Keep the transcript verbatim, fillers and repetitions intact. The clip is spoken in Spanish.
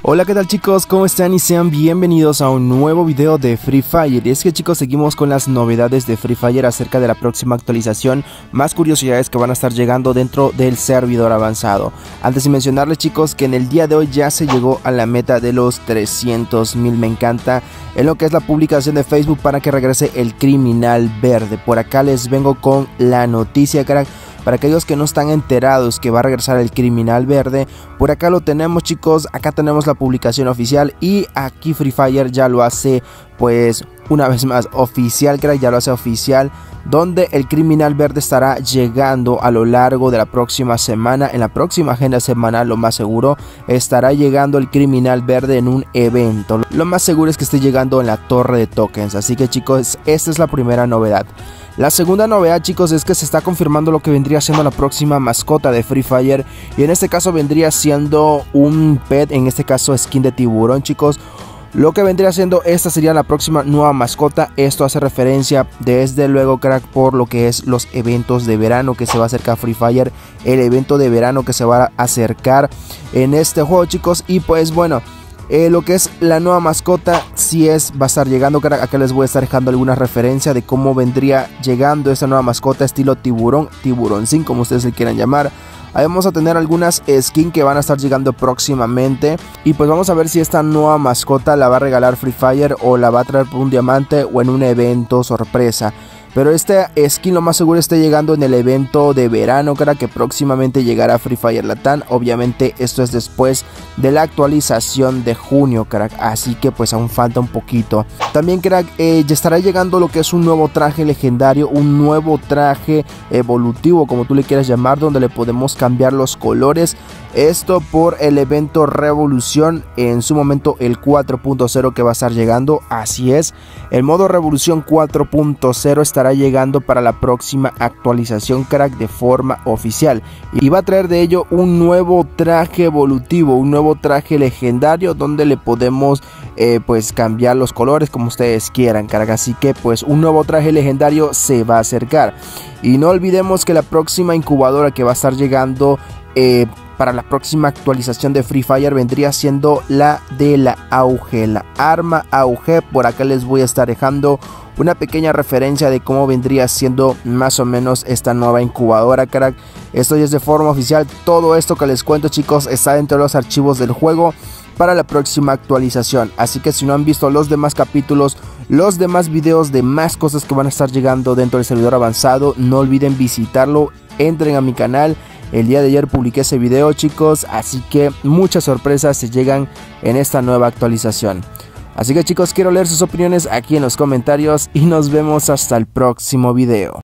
Hola, ¿qué tal chicos? ¿Cómo están? Y sean bienvenidos a un nuevo video de Free Fire. Y es que chicos, seguimos con las novedades de Free Fire acerca de la próxima actualización, más curiosidades que van a estar llegando dentro del servidor avanzado. Antes de mencionarles chicos que en el día de hoy ya se llegó a la meta de los trescientos mil me encanta en lo que es la publicación de Facebook para que regrese el criminal verde. Por acá les vengo con la noticia, crack. Para aquellos que no están enterados que va a regresar el criminal verde, por acá lo tenemos chicos, acá tenemos la publicación oficial y aquí Free Fire ya lo hace pues una vez más oficial, crack, ya lo hace oficial, donde el criminal verde estará llegando a lo largo de la próxima semana. En la próxima agenda semanal, lo más seguro, estará llegando el criminal verde en un evento. Lo más seguro es que esté llegando en la torre de tokens, así que chicos, esta es la primera novedad. La segunda novedad chicos es que se está confirmando lo que vendría siendo la próxima mascota de Free Fire, y en este caso vendría siendo un pet, en este caso skin de tiburón chicos. Lo que vendría siendo esta sería la próxima nueva mascota. Esto hace referencia desde luego, crack, por lo que es los eventos de verano que se va a acercar a Free Fire, el evento de verano que se va a acercar en este juego chicos. Y pues bueno, Eh, lo que es la nueva mascota, si es, va a estar llegando, crack. Acá les voy a estar dejando alguna referencia de cómo vendría llegando esta nueva mascota estilo tiburón, tiburoncín, como ustedes le quieran llamar. Ahí vamos a tener algunas skins que van a estar llegando próximamente. Y pues vamos a ver si esta nueva mascota la va a regalar Free Fire o la va a traer por un diamante o en un evento sorpresa. Pero este skin lo más seguro esté llegando en el evento de verano, crack, que próximamente llegará a Free Fire Latam. Obviamente esto es después de la actualización de junio, crack, así que pues aún falta un poquito. También, crack, eh, ya estará llegando lo que es un nuevo traje legendario, un nuevo traje evolutivo, como tú le quieras llamar, donde le podemos cambiar los colores. Esto por el evento Revolución, en su momento el cuatro punto cero que va a estar llegando. Así es, el modo Revolución cuatro punto cero estará llegando para la próxima actualización, crack, de forma oficial, y va a traer de ello un nuevo traje evolutivo, un nuevo traje legendario donde le podemos eh, pues cambiar los colores como ustedes quieran, crack. Así que pues un nuevo traje legendario se va a acercar. Y no olvidemos que la próxima incubadora que va a estar llegando eh, para la próxima actualización de Free Fire vendría siendo la de la A U G, la arma A U G. Por acá les voy a estar dejando una pequeña referencia de cómo vendría siendo más o menos esta nueva incubadora, crack. Esto ya es de forma oficial. Todo esto que les cuento chicos está dentro de los archivos del juego para la próxima actualización. Así que si no han visto los demás capítulos, los demás videos de más cosas que van a estar llegando dentro del servidor avanzado, no olviden visitarlo. Entren a mi canal. El día de ayer publiqué ese video chicos, así que muchas sorpresas se llegan en esta nueva actualización. Así que chicos, quiero leer sus opiniones aquí en los comentarios y nos vemos hasta el próximo video.